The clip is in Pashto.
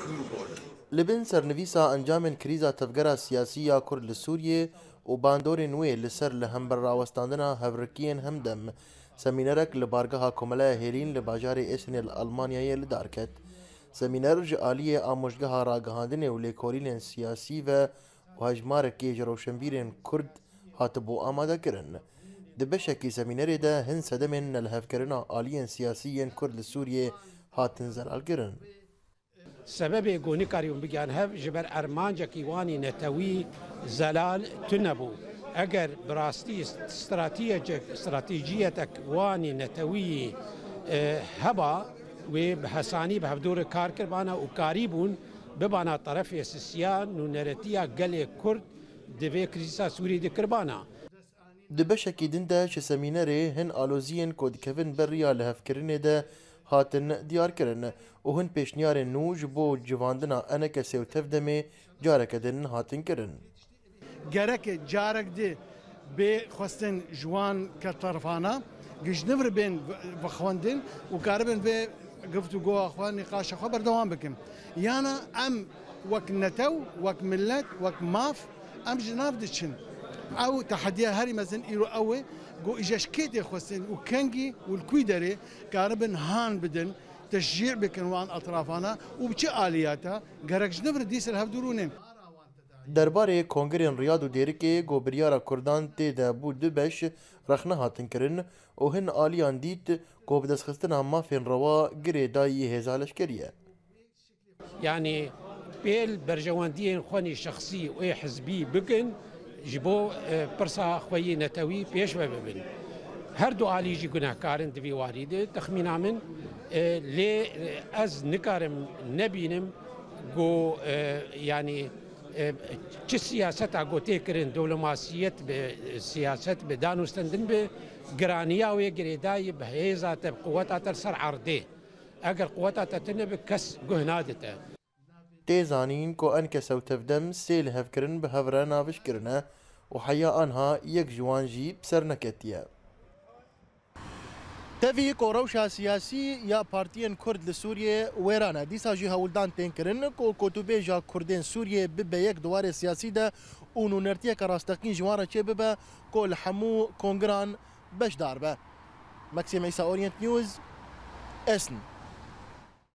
لبن سرنویسا انجام کریزا تفگرا سیاسی یا کرد لسوریه و باندور نوی لسر لهم براوستاندنا هفرکین همدم سمینرک لبارگاه کملا هیلین لباجار اسن الالمانیای لدارکت سمینر جالی آموزگاه راگهاندن و لیکورین سیاسی و هجمارکی جروشنبیرین کرد هاتبو آماده کرن دبشکی سمینر ده هن سدمن الهفکرنا آلین سیاسیین کرد لسوریه هاتن زلال کرن سبب گونی کاریون بگیان هف جبر ارمانجا کیوانی نتوی زلال تنبو اگر براستی استراتیجیتک وانی نتوی هبا و بحسانی به دور کار کربانا و کاریبون ببانا طرف سیاسیان و نرتیا گل کرد دوی کریسا سوری دی کربانا دبشکی دنده چه سمینره هن آلوزین کود کفن بریا لهفکرنه ده هاتن دیار کرن و هن پیشنیار نوج بو جواندنا انک سیوتف دمه جارک دن هاتن کرن گرک جارک ده به خواستن جوان کطرفانا گش نفر بین بخواندن و کاربن به گفتو گو اخوان نقاش خبر دوام بکم یانا ام وک نتو وک ملت وک ماف ام جناف دچن او تحدي هاري مثلا يرو قوي جو اجاش كيدي خوسن وكانجي والكويدري كاربن هان بدن تشجيع بكنوان اطرافنا وبشي الياتها جركش نفر ديسل هفدرونين درباره کنگرین ریاض و دیرکی گوبریارا کردان تی ده بود دبش رخنه هاتن کرن و هن آلیان دیت گوبدس خستن هم فین روا گره دایی هزالش کریه يعني بيل برجواندين خواني شخصي و حزبي بكن جبو برسا خوي نتوي بيش ببن هر دو آلیجی گناهکارن دوی واریده تخمین من لی از نکارم نبینم گو یعنی چه سیاست آگوته کرن دولماسیت به سیاست به دانستندن به گرانیا و گریدای به هیزات قوتات سر عرضه اگر قوتات تنب کس گهنادته تيزانين كو أنك سوتف دم سيل هفكرن بهفرا نافش كرنا وحيا أنها يك جوانجي بسر نكتيا تفي كو روشا سياسي يا بارتيان كرد لسوريا ويرانا ديسا جي هولدان تنكرن كو كتوبي جا كردين سوريا ببا يك دوار سياسي دا ونو نرتيا كراستقين جوارا چه ببا كو الحمو كونغران بش داربا ماكسيم عيسى اورينت نيوز اسن